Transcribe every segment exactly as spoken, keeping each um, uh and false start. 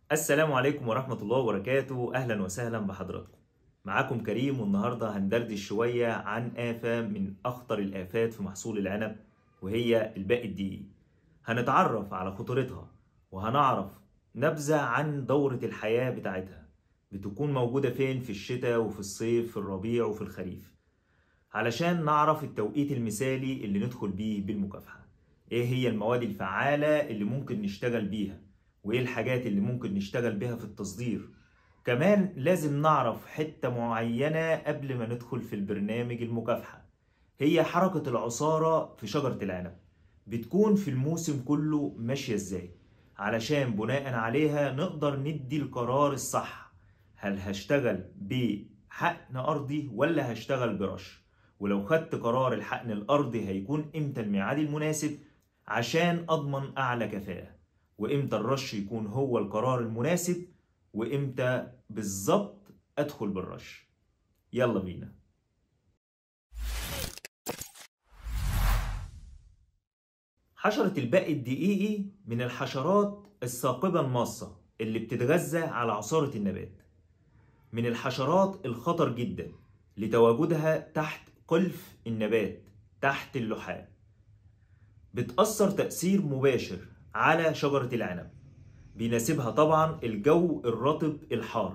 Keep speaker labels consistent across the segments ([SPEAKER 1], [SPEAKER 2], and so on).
[SPEAKER 1] السلام عليكم ورحمة الله وبركاته. أهلا وسهلا بحضراتكم. معاكم كريم، والنهاردة هندردش شوية عن آفة من أخطر الآفات في محصول العنب، وهي الباقي الدقيقي. هنتعرف على خطورتها وهنعرف نبذة عن دورة الحياة بتاعتها، بتكون موجودة فين في الشتاء وفي الصيف، في الربيع وفي الخريف، علشان نعرف التوقيت المثالي اللي ندخل بيه بالمكافحة. ايه هي المواد الفعالة اللي ممكن نشتغل بيها، وايه الحاجات اللي ممكن نشتغل بيها في التصدير. كمان لازم نعرف حتة معينة قبل ما ندخل في البرنامج المكافحة، هي حركة العصارة في شجرة العنب بتكون في الموسم كله ماشية ازاي، علشان بناء عليها نقدر ندي القرار الصح. هل هشتغل بحقن أرضي ولا هشتغل برش؟ ولو خدت قرار الحقن الأرضي هيكون امتى الميعاد المناسب عشان أضمن أعلى كفاءة، وامتى الرش يكون هو القرار المناسب، وامتى بالظبط أدخل بالرش. يلا بينا. حشرة الباقي الدقيقي من الحشرات الثاقبة الماصة اللي بتتغذى على عصارة النبات، من الحشرات الخطر جدا لتواجدها تحت قلف النبات تحت اللحاء. بتأثر تأثير مباشر على شجرة العنب، بيناسبها طبعا الجو الرطب الحار.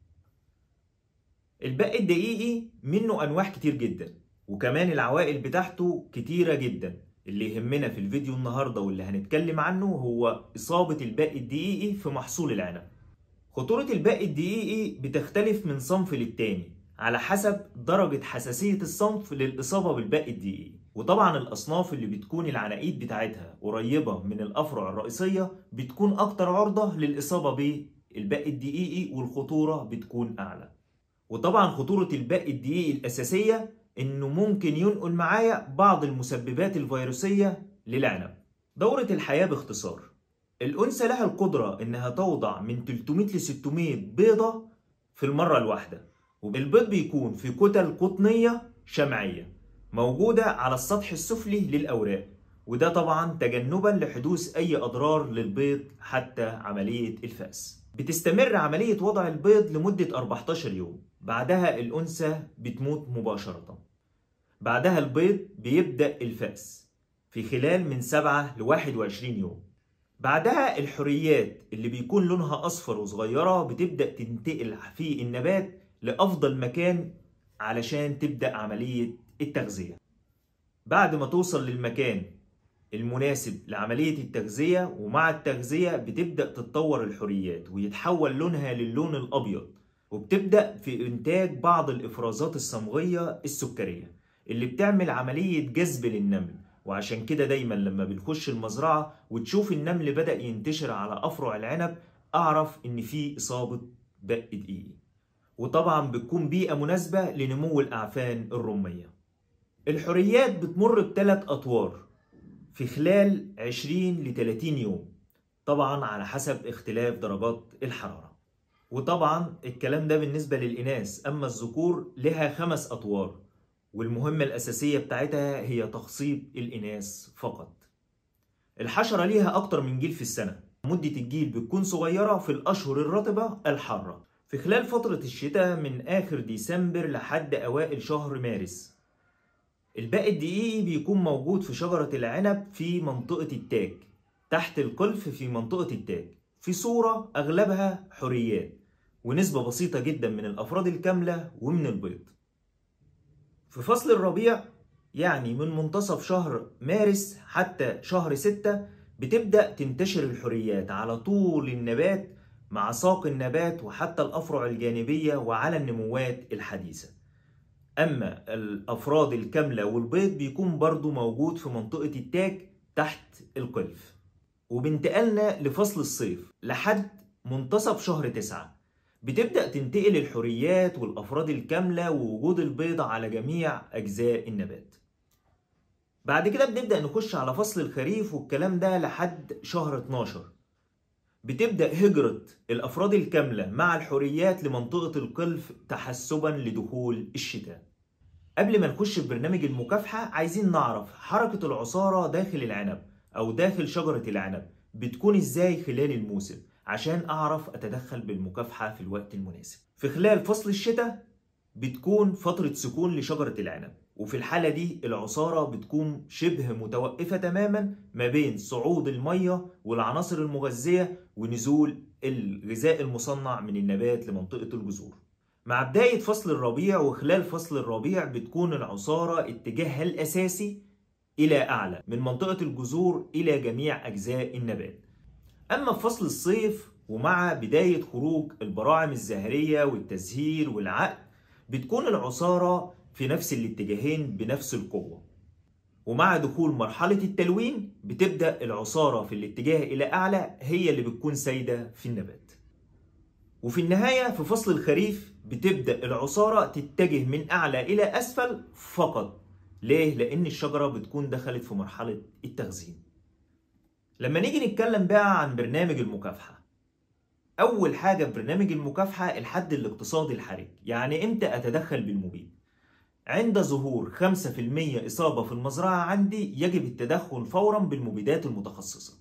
[SPEAKER 1] الباقي الدقيقي منه أنواع كتير جدا، وكمان العوائل بتاعته كتيرة جدا. اللي يهمنا في الفيديو النهاردة واللي هنتكلم عنه هو إصابة الباقي الدقيقي في محصول العنب. خطورة الباقي الدقيقي بتختلف من صنف للتاني على حسب درجة حساسية الصنف للإصابة بالباقي الدقيقي، وطبعا الأصناف اللي بتكون العناقيد بتاعتها قريبة من الأفرع الرئيسية بتكون أكتر عرضة للإصابة بالباقي الدقيقي، والخطورة بتكون أعلى. وطبعا خطورة الباقي الدقيقي الأساسية إنه ممكن ينقل معايا بعض المسببات الفيروسية للعنب. دورة الحياة باختصار: الأنثى لها القدرة إنها توضع من ثلاثمائة ل ستمائة بيضة في المرة الواحدة، والبيض بيكون في كتل قطنية شمعية موجودة على السطح السفلي للأوراق، وده طبعا تجنبا لحدوث أي أضرار للبيض حتى عملية الفأس. بتستمر عملية وضع البيض لمدة أربعة عشر يوم، بعدها الأنثى بتموت مباشرة. بعدها البيض بيبدأ الفأس في خلال من سبعة ل واحد وعشرين يوم. بعدها الحريات اللي بيكون لونها أصفر وصغيرة بتبدأ تنتقل في النبات لأفضل مكان علشان تبدأ عملية التغذية. بعد ما توصل للمكان المناسب لعملية التغذية، ومع التغذية بتبدأ تتطور الحريات ويتحول لونها للون الأبيض، وبتبدأ في إنتاج بعض الإفرازات الصمغية السكرية اللي بتعمل عملية جذب للنمل. وعشان كده دايما لما بنخش المزرعة وتشوف النمل بدأ ينتشر على أفرع العنب، أعرف إن في إصابة باقي دقيقي. وطبعا بتكون بيئة مناسبة لنمو الأعفان الرمية. الحريات بتمر بثلاث أطوار في خلال عشرين ل ثلاثين يوم، طبعا على حسب اختلاف درجات الحرارة. وطبعا الكلام ده بالنسبة للإناث، أما الذكور لها خمس أطوار، والمهمة الأساسية بتاعتها هي تخصيب الإناث فقط. الحشرة ليها أكتر من جيل في السنة، مدة الجيل بتكون صغيرة في الأشهر الرطبة الحارة، في خلال فترة الشتاء من آخر ديسمبر لحد أوائل شهر مارس. الباقي الدقيقي بيكون موجود في شجرة العنب في منطقة التاج، تحت القلف في منطقة التاج، في صورة أغلبها حريات، ونسبة بسيطة جدا من الأفراد الكاملة ومن البيض. في فصل الربيع، يعني من منتصف شهر مارس حتى شهر ستة، بتبدأ تنتشر الحريات على طول النبات مع ساق النبات وحتى الأفرع الجانبية وعلى النموات الحديثة. أما الأفراد الكاملة والبيض بيكون برضو موجود في منطقة التاج تحت القلف. وبانتقالنا لفصل الصيف لحد منتصف شهر تسعة، بتبدأ تنتقل الحريات والأفراد الكاملة ووجود البيض على جميع أجزاء النبات. بعد كده بنبدأ نخش على فصل الخريف، والكلام ده لحد شهر اتناشر. بتبدأ هجرة الأفراد الكاملة مع الحريات لمنطقة القلف تحسبا لدخول الشتاء. قبل ما نخش في برنامج المكافحة، عايزين نعرف حركة العصارة داخل العنب أو داخل شجرة العنب بتكون إزاي خلال الموسم، عشان أعرف أتدخل بالمكافحة في الوقت المناسب. في خلال فصل الشتاء بتكون فترة سكون لشجرة العنب، وفي الحالة دي العصارة بتكون شبه متوقفة تماما ما بين صعود المية والعناصر المغذية ونزول الغذاء المصنع من النبات لمنطقة الجذور. مع بداية فصل الربيع وخلال فصل الربيع بتكون العصارة اتجاهها الأساسي إلى أعلى من منطقة الجذور إلى جميع أجزاء النبات. أما في فصل الصيف ومع بداية خروج البراعم الزهرية والتزهير والعقد بتكون العصارة في نفس الاتجاهين بنفس القوة، ومع دخول مرحلة التلوين بتبدأ العصارة في الاتجاه إلى أعلى هي اللي بتكون سايدة في النبات. وفي النهاية في فصل الخريف بتبدأ العصارة تتجه من أعلى إلى أسفل فقط. ليه؟ لأن الشجرة بتكون دخلت في مرحلة التخزين. لما نيجي نتكلم بقى عن برنامج المكافحة، أول حاجة في برنامج المكافحة الحد الاقتصادي الحرج. يعني إمتى أتدخل بالمبيد؟ عند ظهور خمسة في المية إصابة في المزرعة عندي يجب التدخل فورا بالمبيدات المتخصصة.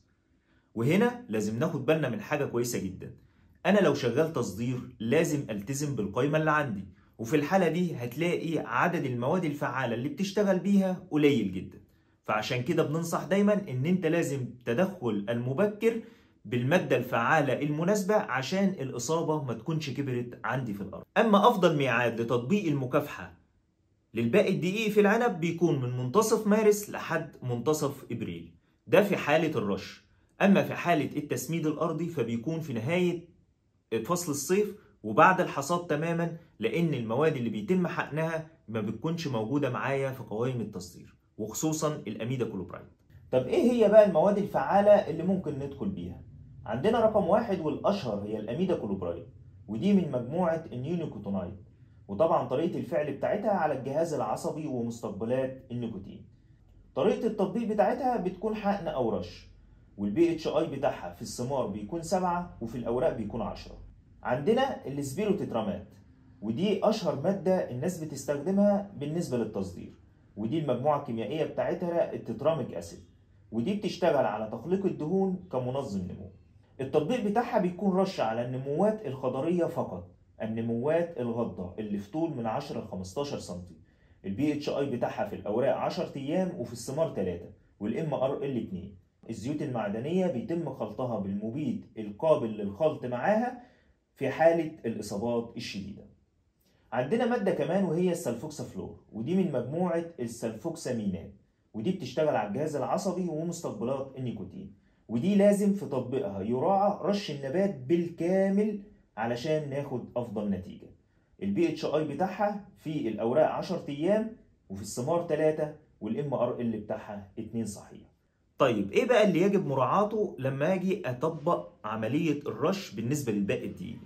[SPEAKER 1] وهنا لازم ناخد بالنا من حاجة كويسة جدا. أنا لو شغال تصدير لازم ألتزم بالقائمة اللي عندي، وفي الحالة دي هتلاقي عدد المواد الفعالة اللي بتشتغل بيها قليل جدا. فعشان كده بننصح دايما إن أنت لازم تدخل المبكر بالمادة الفعالة المناسبة عشان الإصابة ما تكونش كبرت عندي في الأرض. أما أفضل ميعاد لتطبيق المكافحة للباقي الدقيقي في العنب بيكون من منتصف مارس لحد منتصف إبريل، ده في حالة الرش. أما في حالة التسميد الأرضي فبيكون في نهاية فصل الصيف وبعد الحصاد تماما، لأن المواد اللي بيتم حقنها ما بتكونش موجودة معايا في قوائم التصدير، وخصوصا الأميدا كلوبرايد. طب إيه هي بقى المواد الفعالة اللي ممكن ندخل بيها؟ عندنا رقم واحد والأشهر هي الأميدا كلوبرايد، ودي من مجموعة النيونيكوتينايد، وطبعا طريقة الفعل بتاعتها على الجهاز العصبي ومستقبلات النيكوتين. طريقة التطبيق بتاعتها بتكون حقن أو رش، والبي اتش اي بتاعها في الثمار بيكون سبعة وفي الأوراق بيكون عشرة. عندنا السبيروتيترامات، ودي أشهر مادة الناس بتستخدمها بالنسبة للتصدير، ودي المجموعة الكيميائية بتاعتها التتراميك أسيد، ودي بتشتغل على تخليق الدهون كمنظم نمو. التطبيق بتاعها بيكون رش على النموات الخضرية فقط، النموات الغضة اللي في طول من عشرة ل خمستاشر سنتي. البي اتش اي بتاعها في الأوراق عشرة أيام وفي الثمار ثلاثة، والام ار ال اتنين. الزيوت المعدنية بيتم خلطها بالمبيد القابل للخلط معاها في حالة الإصابات الشديدة. عندنا مادة كمان وهي السلفوكسافلور، ودي من مجموعة السلفوكسامينات، ودي بتشتغل على الجهاز العصبي ومستقبلات النيكوتين، ودي لازم في تطبيقها يراعى رش النبات بالكامل علشان ناخد أفضل نتيجة. البي اتش اي بتاعها في الأوراق عشرة أيام وفي الثمار ثلاثة، والام ار ال بتاعها اتنين صحيح. طيب ايه بقى اللي يجب مراعاته لما اجي اطبق عملية الرش بالنسبة للباقي الدقيقي؟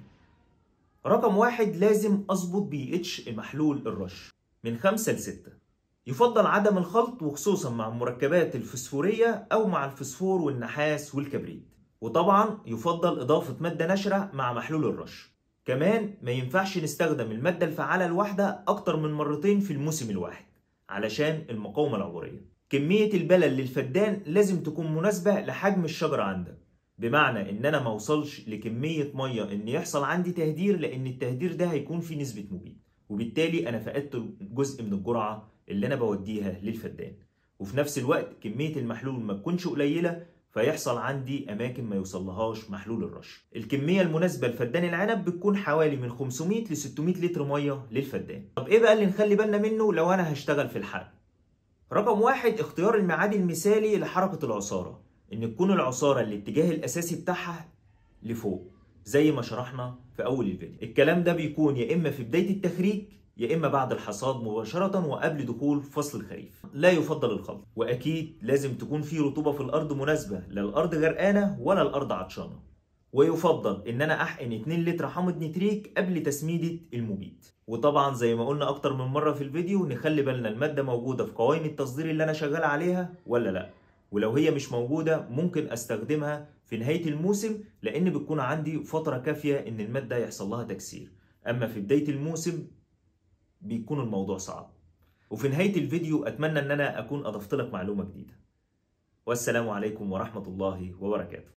[SPEAKER 1] رقم واحد، لازم اظبط بي اتش محلول الرش من خمسة ل ستة. يفضل عدم الخلط وخصوصا مع المركبات الفسفورية او مع الفسفور والنحاس والكبريت. وطبعا يفضل اضافة مادة نشرة مع محلول الرش. كمان ما ينفعش نستخدم المادة الفعالة الواحدة اكتر من مرتين في الموسم الواحد علشان المقاومة العبورية. كمية البلل للفدان لازم تكون مناسبة لحجم الشجرة عندك، بمعنى ان انا ما اوصلش لكمية مية ان يحصل عندي تهدير، لان التهدير ده هيكون فيه نسبة مبيد، وبالتالي انا فقدت جزء من الجرعة اللي انا بوديها للفدان. وفي نفس الوقت كمية المحلول ما تكونش قليلة فيحصل عندي اماكن ما يوصلهاش محلول الرش. الكمية المناسبة لفدان العنب بتكون حوالي من خمسمية ل ستمية لتر مية للفدان. طب ايه بقى اللي نخلي بالنا منه لو انا هشتغل في الحرق؟ رقم واحد، اختيار الميعاد المثالي لحركة العصارة، ان تكون العصارة الاتجاه الاساسي بتاعها لفوق زي ما شرحنا في اول الفيديو. الكلام ده بيكون يا اما في بداية التخريج يا اما بعد الحصاد مباشرة وقبل دخول فصل الخريف. لا يفضل الخلط، واكيد لازم تكون في رطوبة في الارض مناسبة، لا الارض غرقانة ولا الارض عطشانة. ويفضل ان انا احقن اتنين لتر حامض نتريك قبل تسميدة المبيد. وطبعا زي ما قلنا اكتر من مرة في الفيديو نخلي بالنا المادة موجودة في قوائم التصدير اللي انا شغال عليها ولا لا، ولو هي مش موجودة ممكن استخدمها في نهاية الموسم، لان بتكون عندي فترة كافية ان المادة يحصل لها تكسير. اما في بداية الموسم بيكون الموضوع صعب. وفي نهاية الفيديو اتمنى ان انا اكون اضفت لك معلومة جديدة. والسلام عليكم ورحمة الله وبركاته.